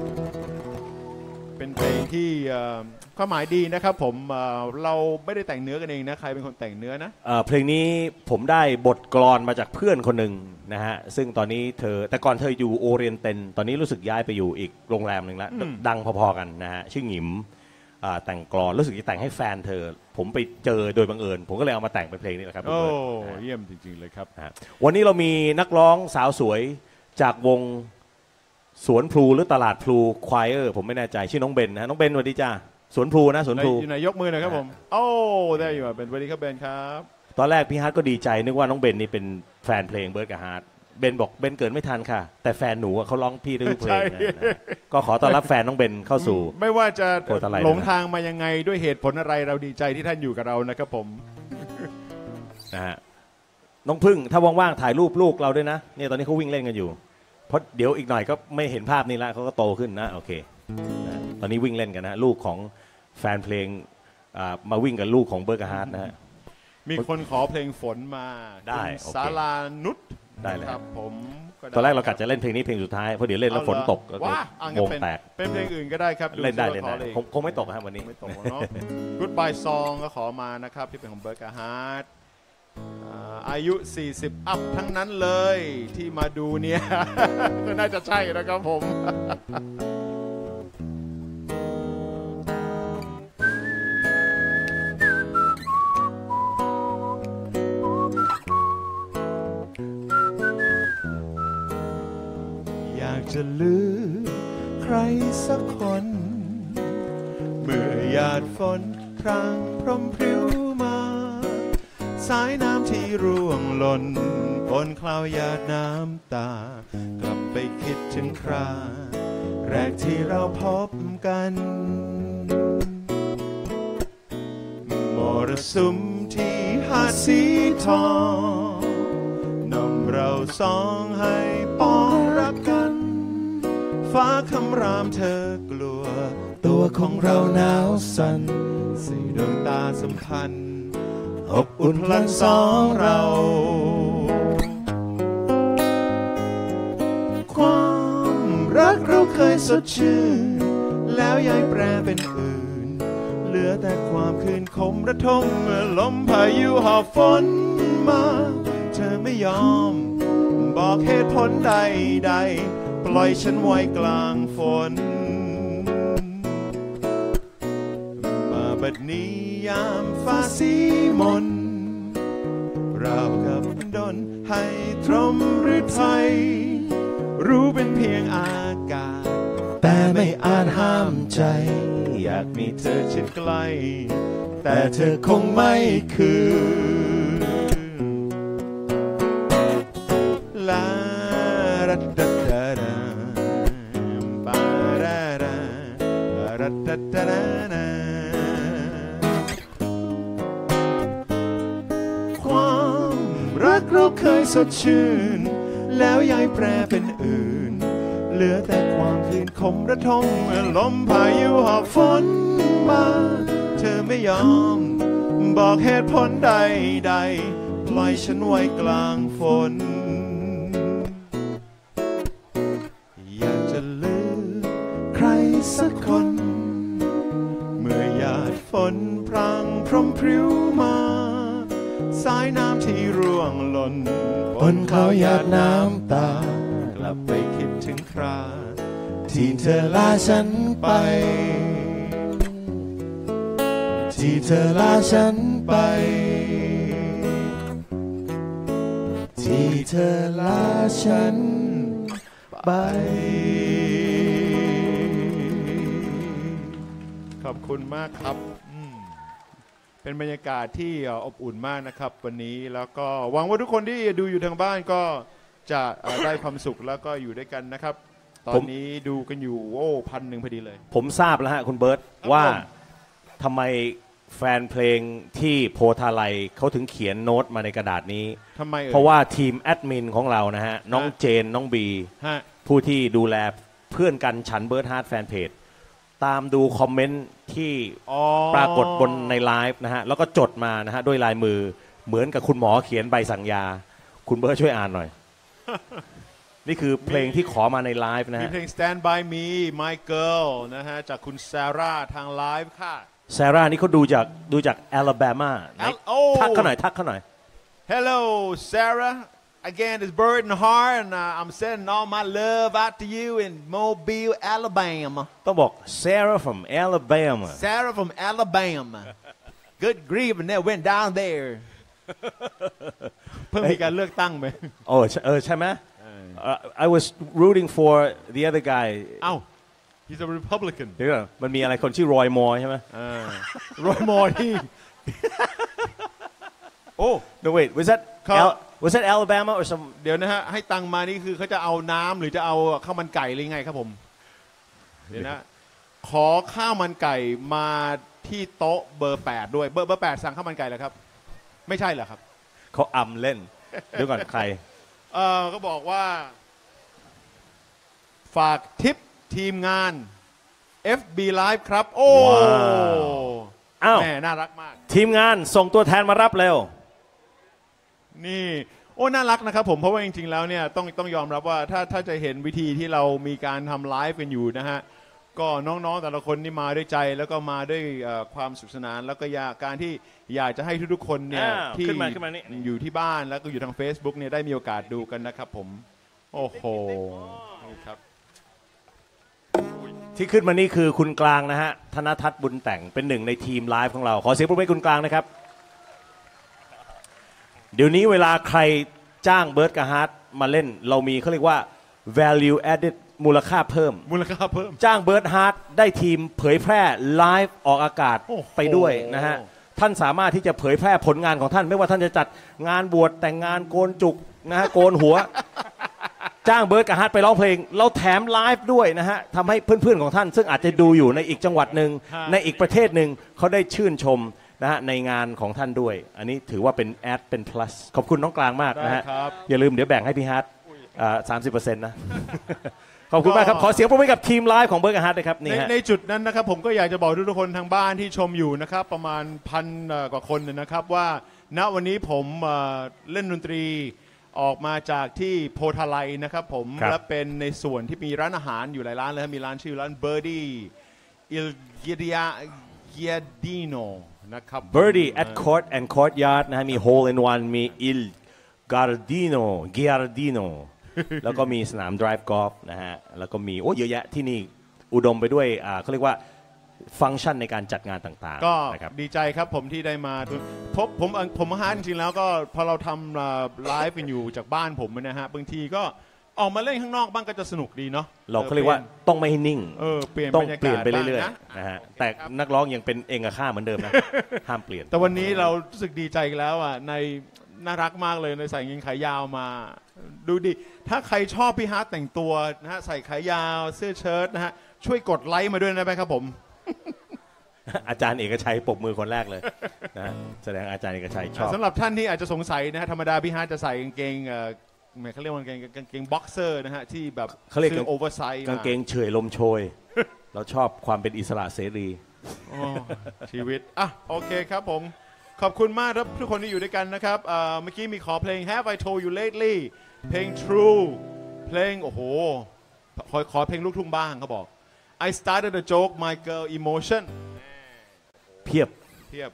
เป็นเพลงที่ความหมายดีนะครับผมเราไม่ได้แต่งเนื้อกันเองนะใครเป็นคนแต่งเนื้อนะเพลงนี้ผมได้บทกลอนมาจากเพื่อนคนหนึ่งนะฮะซึ่งตอนนี้เธอแต่ก่อนเธออยู่โอเรียนเต็นตอนนี้รู้สึกย้ายไปอยู่อีกโรงแรมหนึ่งแล้วดังพอๆกันนะฮะชื่อหงิมแต่งกลอนรู้สึกจะแต่งให้แฟนเธอผมไปเจอโดยบังเอิญผมก็เลยเอามาแต่งเป็นเพลงนี้แหละครับโอ้เยี่ยมจริงๆเลยครับวันนี้เรามีนักร้องสาวสวยจากวงสวนพลูหรือตลาดพลูควายเออร์ผมไม่แน่ใจชื่อน้องเบนนะน้องเบนสวัสดีจ้าสวนพลูนะสวนพลูอยู่ไหนยกมือหน่อยครับผมโอ้ได้อยู่เป็นสวัสดีครับเบนครับตอนแรกพี่ฮาร์ดก็ดีใจนึกว่าน้องเบนนี่เป็นแฟนเพลงเบิร์ดกับฮาร์ดเบนบอกเบนเกิดไม่ทันค่ะแต่แฟนหนูเขาร้องพี่ด้วยเพลงนะก็ขอต้อนรับแฟนน้องเบนเข้าสู่ไม่ว่าจะหลงทางมายังไงด้วยเหตุผลอะไรเราดีใจที่ท่านอยู่กับเรานะครับผมนะฮะน้องพึ่งถ้าว่างๆถ่ายรูปลูกเราด้วยนะเนี่ยตอนนี้เขาวิ่งเล่นกันอยู่เพราะเดี๋ยวอีกหน่อยก็ไม่เห็นภาพนี้แล้วเขาก็โตขึ้นนะโอเคนะตอนนี้วิ่งเล่นกันนะลูกของแฟนเพลงมาวิ่งกับลูกของเบิร์กฮาร์ดนะฮะมีคนขอเพลงฝนมาได้ศาลานุชได้เลยครับผมตอนแรกเรากะจะเล่นเพลงนี้เพลงสุดท้ายเพราะเดี๋ยวเล่นแล้วฝนตกวงแตกเป็นเพลงอื่นก็ได้ครับเล่นได้เล่นได้คงไม่ตกครับวันนี้ไม่ตกเนาะ Goodbye Song ก็ขอมานะครับที่เป็นของเบิร์กฮาร์ดอายุสี่สิบอัพทั้งนั้นเลยที่มาดูเนี่ยก็น่าจะใช่นะครับผมอยากจะลืมใครสักคนเมื่อหยาดฝนพรางพรมพริ้วมาสายน้ำที่ร่วงหล่นบนคลาวหยาดน้ำตากลับไปคิดถึงคราแรกที่เราพบกันมรสุมที่หาดสีทองนำเราสองให้ปองรักกันฟ้าคำรามเธอกลัวตัวของเราหนาวสั่นสี่ดวงตาสัมพันธ์อบอุ่นพลังสองเราความรักเราเคยสดชื่นแล้วย้ายแปรเป็นอื่นเหลือแต่ความคืนคมระทมเมื่อลมพายุหอบฝนมาเธอไม่ยอมบอกเหตุผลใดๆปล่อยฉันไว้กลางฝนมาบัดนี้ยามฟ้าสีมนเรากับดนให้ตรมหรือไทยรู้เป็นเพียงอากาศแต่ไม่อาจห้ามใจอยากมีเธอชิดใกล้แต่เธอคงไม่คือลาดัดดัดดาปาดาดาดัดดัดดารักเราเคยสดชื่นแล้วย้ายแปรเป็นอื่นเหลือแต่ความคืนคมระทมเมื่อลมพายุหอบฝนมาเธอไม่ยอมบอกเหตุผลใดๆปล่อยฉันไว้กลางฝนอยากจะลืมใครสักคนเมื่อหยาดฝนพรางพรมพริ้วมาสายน้ำที่ร่วงหล่นบนเขาหยาดน้ำตากลับไปถึงคราที่เธอลาฉันไปที่เธอลาฉันไปที่เธอลาฉันไปขอบคุณมากครับเป็นบรรยากาศที่อบอุ่นมากนะครับวันนี้แล้วก็หวังว่าทุกคนที่ดูอยู่ทางบ้านก็จะได้ความสุขแล้วก็อยู่ด้วยกันนะครับตอนนี้ดูกันอยู่โอ้พันหนึ่งพอดีเลยผมทราบแล้วฮะคุณเบิร์ตว่าทำไมแฟนเพลงที่โพธาไลเขาถึงเขียนโน้ตมาในกระดาษนี้ทำไมเพราะว่าทีมแอดมินของเรานะฮะน้องเจนน้องบีผู้ที่ดูแลเพื่อนกันฉันเบิร์ตฮาร์ดแฟนเพจตามดูคอมเมนต์ที่ปรากฏบนในไลฟ์นะฮะแล้วก็จดมานะฮะด้วยลายมือเหมือนกับคุณหมอเขียนใบสั่งยาคุณเบิร์ตช่วยอ่านหน่อย นี่คือเพลงที่ขอมาในไลฟ์นะฮะมีเพลง Stand by me my girl นะฮะจากคุณซาร่าทางไลฟ์ค่ะซาร่านี่เขาดูจากดูจากแอลาบามาทักเขาหน่อยทักเขาหน่อย Hello Sarah again it's Bird and Heart and uh, I'm sending all my love out to you in Mobile Alabama ต้องบอก Sarah from Alabama Sarah from Alabama good grief and that went down there เพิ่งมีการเลือกตั้งไหมโอ้เออใช่ไหมUh, I was rooting for the other guy อ้าว he's a Republican เดี๋ยวมันมีอะไรคนชื่อรอยมอร์ใช่ไหมรอยมอร์ที่โอ้ no wait was that was that Alabama or some เดี๋ยวนะฮะให้ตังมานี่คือเขาจะเอาน้ำหรือจะเอาข้าวมันไก่หรือไงครับผมเดี๋ยวนะขอข้าวมันไก่มาที่โต๊ะเบอร์แปดด้วยเบอร์เบอร์แปดสั่งข้าวมันไก่แล้วครับไม่ใช่เหรอครับเขาอำเล่นเดี๋ยวก่อนใครเออก็บอกว่าฝากทิปทีมงาน เอฟ บี Live ครับโอ้แม่น่ารักมากทีมงานส่งตัวแทนมารับเร็วนี่โอ้น่ารักนะครับผมเพราะว่าจริงๆแล้วเนี่ยต้องต้องยอมรับว่าถ้าถ้าจะเห็นวิธีที่เรามีการทำไลฟ์กันอยู่นะฮะก็น้องๆแต่ละคนนี่มาด้วยใจแล้วก็มาด้วยความสุขสนานแล้วก็อยากการที่อยากจะให้ทุกๆคนเนี่ยที่อยู่ที่บ้านแล้วก็อยู่ทาง Facebook เนี่ยได้มีโอกาสดูกันนะครับผมโอ้โหครับที่ขึ้นมานี่คือคุณกลางนะฮะธนทัศน์บุญแต่งเป็นหนึ่งในทีมไลฟ์ของเราขอเสียงปรบมือให้คุณกลางนะครับเดี๋ยวนี้เวลาใครจ้างเบิร์ดกับฮาร์ดมาเล่นเรามีเขาเรียกว่า value addedมูลค่าเพิ่มมูลค่าเพิ่มจ้างเบิร์ดฮาร์ดได้ทีมเผยแพร่ไลฟ์ออกอากาศไปด้วยนะฮะท่านสามารถที่จะเผยแพร่ผลงานของท่านไม่ว่าท่านจะจัดงานบวชแต่งงานโกนจุกนะฮะโกนหัวจ้างเบิร์ดกับฮาร์ดไปร้องเพลงเราแถมไลฟ์ด้วยนะฮะทำให้เพื่อนๆของท่านซึ่งอาจจะดูอยู่ในอีกจังหวัดหนึ่งในอีกประเทศหนึ่งเขาได้ชื่นชมนะฮะในงานของท่านด้วยอันนี้ถือว่าเป็นแอดเป็น plus ขอบคุณน้องกลางมากนะฮะอย่าลืมเดี๋ยวแบ่งให้พี่ฮาร์ดสามสิบเปอร์เซ็นต์นะขอบคุณมากครับขอเสียงปรบมือกับทีมไลฟ์ของเบิร์ดกับฮาร์ดนะครับนี่ฮะในจุดนั้นนะครับผมก็อยากจะบอกทุกคนทางบ้านที่ชมอยู่นะครับประมาณพันกว่าคนนะครับว่าณวันนี้ผมเล่นดนตรีออกมาจากที่โพธาไลนะครับผมและเป็นในส่วนที่มีร้านอาหารอยู่หลายร้านเลยมีร้านชื่อร้าน Birdie Il Giardino นะครับ Birdie at Court and Courtyard นะฮะมี Hole in One มี Il Giardino Giardino แล้วก็มีสนาม Drive Golf นะฮะแล้วก็มีโอ้เยอะแยะที่นี่อุดมไปด้วยอ่าเขาเรียกว่าฟังก์ชันในการจัดงานต่างๆก็ดีใจครับผมที่ได้มาพบผมผมฮาร์ดจริงๆแล้วก็พอเราทำไลฟ์กันอยู่จากบ้านผมนะฮะบางทีก็ออกมาเล่นข้างนอกบ้างก็จะสนุกดีเนาะเราเขาเรียกว่าต้องไม่นิ่งเออเปลี่ยนต้องเปลี่ยนไปเรื่อยๆนะฮะแต่นักร้องยังเป็นเองกับข้าเหมือนเดิมนะห้ามเปลี่ยนแต่วันนี้เรารู้สึกดีใจแล้วอ่ะในน่ารักมากเลยในใส่กางเกงขายาวมาดูดิถ้าใครชอบพี่ฮาร์ดแต่งตัวนะฮะใส่ขายาวเสื้อเชิ้ตนะฮะช่วยกดไลค์มาด้วยได้ไหมครับผมอาจารย์เอกชัยปรบมือคนแรกเลยนะแสดงอาจารย์เอกชัยชอบสำหรับท่านที่อาจจะสงสัยนะฮะธรรมดาพี่ฮาร์ดจะใส่กางเกงเอ่อเขาเรียกว่ากางเกงกางเกงบ็อกเซอร์นะฮะที่แบบเขาเรียกโอเวอร์ไซส์กางเกงเฉยลมโชยเราชอบความเป็นอิสระเสรีชีวิตอ่ะโอเคครับผมขอบคุณมากครับทุกคนที่อยู่ด้วยกันนะครับเมื่อกี้มีขอเพลง Have I Told You Lately เพลง True เพลงโอ้โหขอขอเพลงลูกทุ่งบ้างเขาบอก I started a joke my girl emotion เพียบเพียบ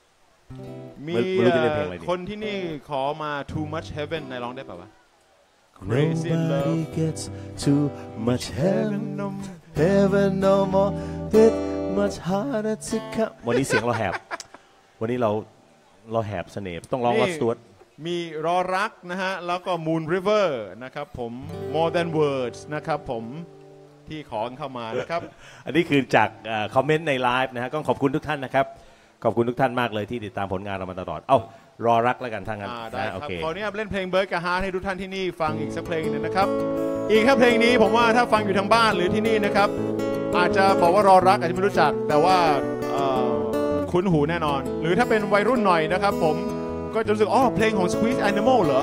มีคนที่นี่ขอมา Too Much Heaven นายร้องได้ป่าววะ Crazy in love Nobody gets too much heaven heaven no more it much harder to come วันนี้เสียงเราแหบวันนี้เราเราแหบเสน่ห์ต้องร้องว่าสตูดมีรอรักนะฮะแล้วก็ Moon River นะครับผม More Than Words นะครับผมที่ขอเข้ามานะครับอันนี้คือจากคอมเมนต์ในไลฟ์นะฮะก็ขอบคุณทุกท่านนะครับขอบคุณทุกท่านมากเลยที่ติดตามผลงานเรามาตลอดเอ้ารอรักแล้วกันทางนั้นได้ครับขออนุญาตเล่นเพลงเบิร์ดกับฮาร์ทให้ทุกท่านที่นี่ฟังอีกสักเพลงนึงนะครับอีกแค่เพลงนี้ผมว่าถ้าฟังอยู่ทางบ้านหรือที่นี่นะครับอาจจะบอกว่ารอรักอาจจะไม่รู้จักแต่ว่าคุ้นหูแน่นอนหรือถ้าเป็นวัยรุ่นหน่อยนะครับผมก็จะรู้สึกอ๋อเพลงของ Squeeze Animal เหรอ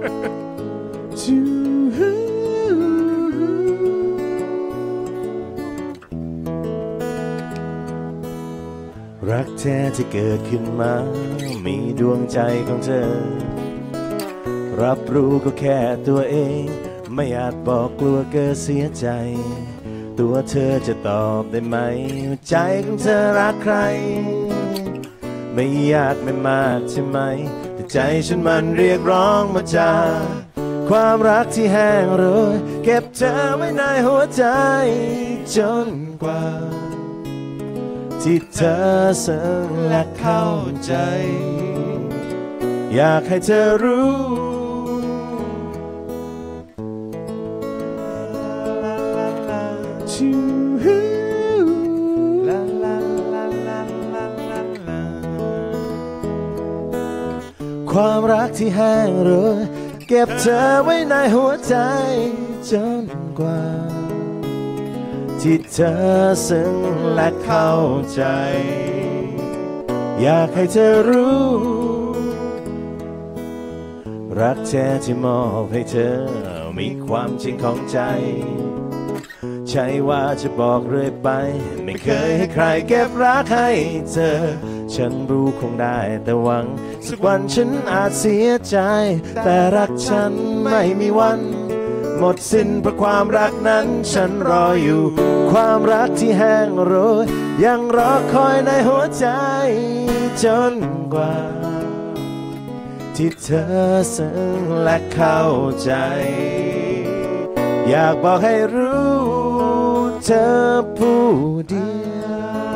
รักแท้ที่เกิดขึ้นมามีดวงใจของเธอรับรู้ก็แค่ตัวเองไม่อาจบอกกลัวเกิดเสียใจตัวเธอจะตอบได้ไหมใจของเธอรักใครไม่ยากไม่มากใช่ไหมแต่ใจฉันมันเรียกร้องมาจากความรักที่แห้งโรยเก็บเธอไว้ในหัวใจจนกว่าที่เธอซึ้งและเข้าใจอยากให้เธอรู้ความรักที่แห้งโรยเก็บเธอไว้ในหัวใจจนกว่าที่เธอซึ้งและเข้าใจอยากให้เธอรู้รักแท้ที่มอบให้เธอมีความจริงของใจใช่ว่าจะบอกเรื่อยไปไม่เคยให้ใครเก็บรักให้เธอฉันรู้คงได้แต่หวังสักวันฉันอาจเสียใจแต่รักฉันไม่มีวันหมดสิ้นเพราะความรักนั้นฉันรออยู่ความรักที่แห้งโรยยังรอคอยในหัวใจจนกว่าที่เธอซึ้งและเข้าใจอยากบอกให้รู้เธอผู้เดียว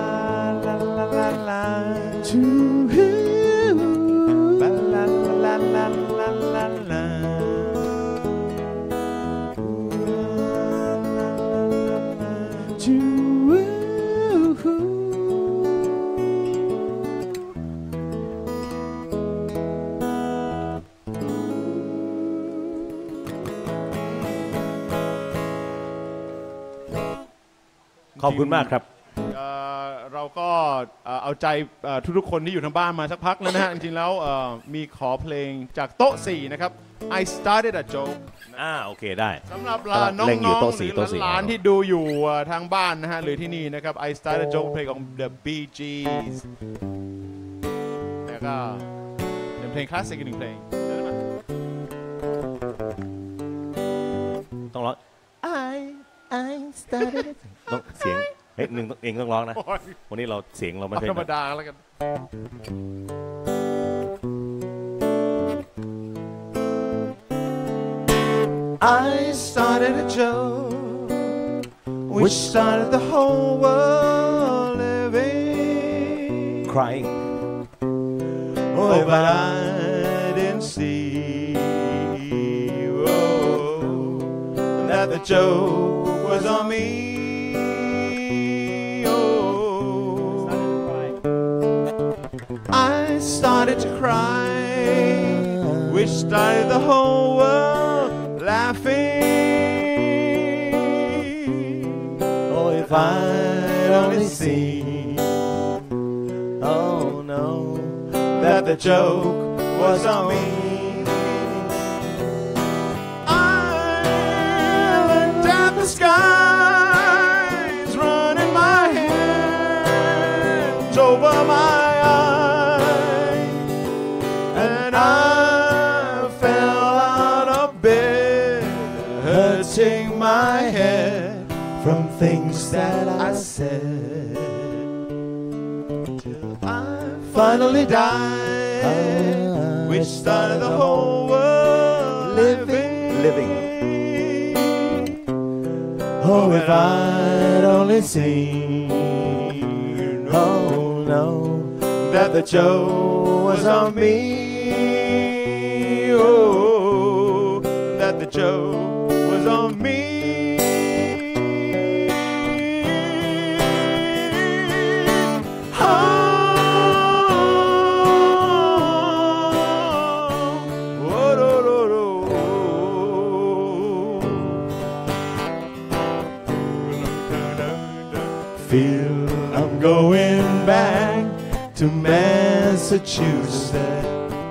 ขอบคุณมากครับเราก็เอาใจทุกๆคนที่อยู่ทางบ้านมาสักพักแล้วนะฮะจริงๆแล้วมีขอเพลงจากโต๊ะสี่นะครับ I started a joke อ่าโอเคได้สำหรับน้องๆหรือหลานที่ดูอยู่ทางบ้านนะฮะหรือที่นี่นะครับ I started a joke เพลงของ The Bee Gees แล้วก็เป็นเพลงคลาสสิกอีกหนึ่งเพลงต้องร้อง I I started ต้องเสียงเฮ้ยหนึ่งเองต้องร้องนะวันนี้เราเสียงเราไม่ธรรมดาแล้วกัน I started a joke which started the whole world living crying oh but I didn't see oh that the joke was on me I started to cry which started the whole world laughing oh if I'd only seen oh no that the joke was on me I looked at the skies running my hands over my my head from things that I said till I finally died which started the whole world living living Oh, if I'd only seen, oh no, that the joke was on me. Oh, that the joke was on me. Feel I'm going back to Massachusetts.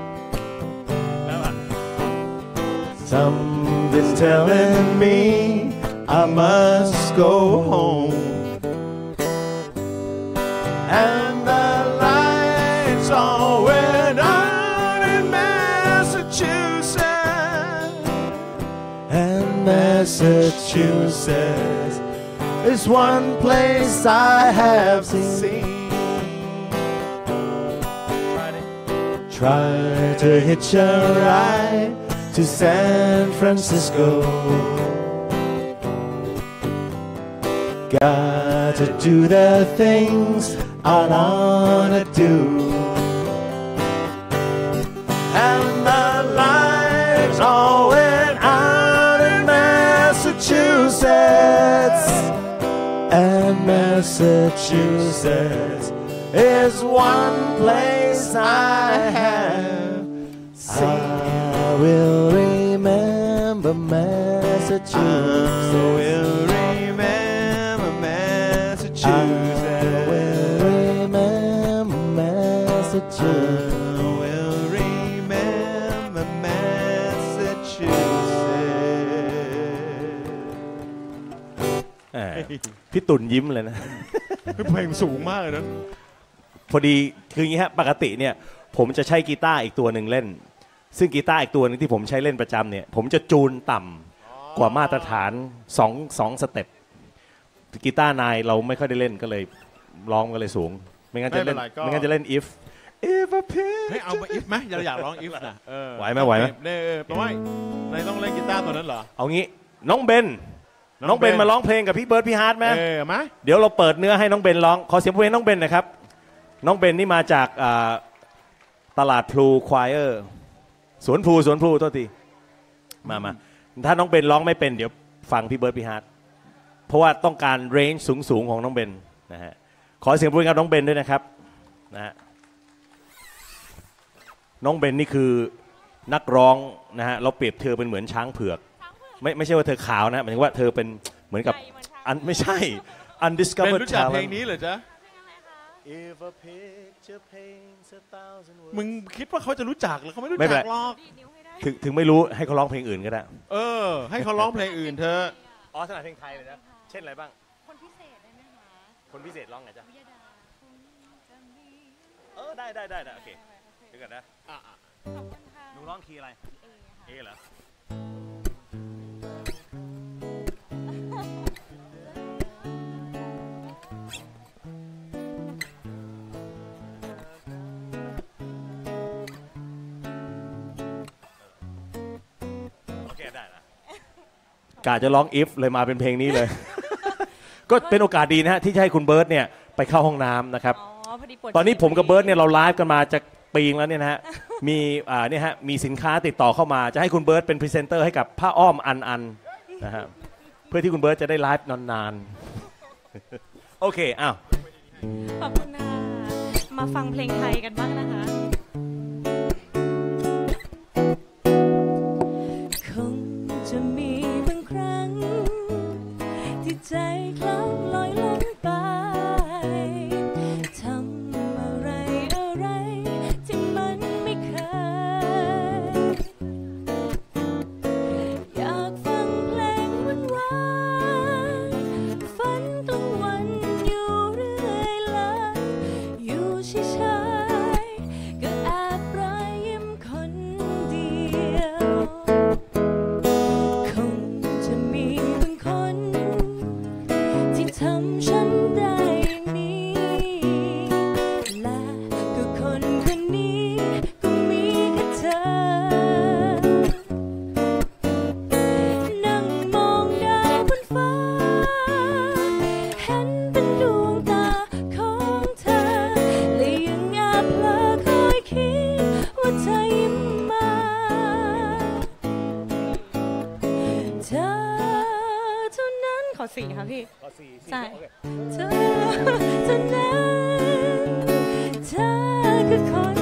Something's telling me I must go home. And the lights all went out in Massachusetts. And Massachusetts is one place I have seen. Try to hitch a ride to San Francisco. Got to do the things I wanna do. And the lights all went out in Massachusetts. And Massachusetts is one place I have seen. I will remember Massachusetts. I will remember Massachusetts. I will remember Massachusetts. I will remember Massachusetts. พี่ตุ่นยิ้มเลยนะเพลงสูงมากเลยนะพอดีคืออย่างนี้ฮะปกติเนี่ยผมจะใช้กีตาร์อีกตัวหนึ่งเล่นซึ่งกีตาร์อีกตัวนึงที่ผมใช้เล่นประจำเนี่ยผมจะจูนต่ำกว่ามาตรฐานสองสองสเต็ปกีตาร์นายเราไม่ค่อยได้เล่นก็เลยร้องก็เลยสูงไม่งั้นจะเล่นไม่งั้นจะเล่น if if a pin ให้เอามา if ไหมเราอยากร้อง if นะไหวไหมไหวไหมเนี่ยแปลว่านายต้องเล่นกีตาร์ตัวนั้นเหรอเอางี้น้องเบนน้องเบนมาร้องเพลงกับพี่เบิร์ดพี่ฮาร์ดไหมเออมาเดี๋ยวเราเปิดเนื้อให้น้องเบนร้องขอเสียงเพลงน้องเบนนะครับน้องเบนนี่มาจากตลาดพลูควายเออร์สวนพลูสวนพลูโทษทีมามาถ้าน้องเบนร้องไม่เป็นเดี๋ยวฟังพี่เบิร์ดพี่ฮาร์ดเพราะว่าต้องการเรนจ์สูงๆของน้องเบนนะฮะขอเสียงเพลงกับน้องเบนด้วยนะครับนะฮะน้องเบนนี่คือนักร้องนะฮะเราเปรียบเธอเป็นเหมือนช้างเผือกไม่ไม่ใช่ว่าเธอขาวนะหมายถึงว่าเธอเป็นเหมือนกับอันไม่ใช่ undiscovered talent รู้จักเพลงนี้เหรอจ๊ะมึงคิดว่าเขาจะรู้จักหรือเขาไม่รู้จักหรอกถึงถึงไม่รู้ให้เขาร้องเพลงอื่นก็ได้เออให้เขาร้องเพลงอื่นเธออ๋อถนัดเพลงไทยเลยนะเช่นอะไรบ้างคนพิเศษได้ไหมคะคนพิเศษร้องไงจ๊ะเออได้ได้ได้โอเคเดี๋ยวก่อนนะหนูร้องคีย์อะไรเอเหรอกะจะร้อง if เลยมาเป็นเพลงนี้เลย ก็เป็นโอกาสดีนะฮะที่จะให้คุณเบิร์ตเนี่ยไปเข้าห้องน้ำนะครับตอนนี้ผมกับเบิร์ตเนี่ยเราไลฟ์กันมาจะปีนึงแล้วเนี่ยนะฮะมีอ่าเนี่ยฮะมีสินค้าติดต่อเข้ามาจะให้คุณเบิร์ตเป็นพรีเซนเตอร์ให้กับผ้าอ้อมอันอันนะฮะเพื่อที่คุณเบิร์ตจะได้ไลฟ์นานๆโอเคอ้าวขอบคุณค่ะมาฟังเพลงไทยกันบ้างนะคะคงจะมีบางครั้งที่ใจคล้ำลอยลงไปทำอะไรอะไรที่มันไม่เคยอยากฟังเพลงหวานๆฝันกลางวันอยู่เรื่อยเลยอยู่เฉยๆสี่ค่ะพี่ข้อสี่ใช่โอเคเธอเท่านั้นเธอคือคน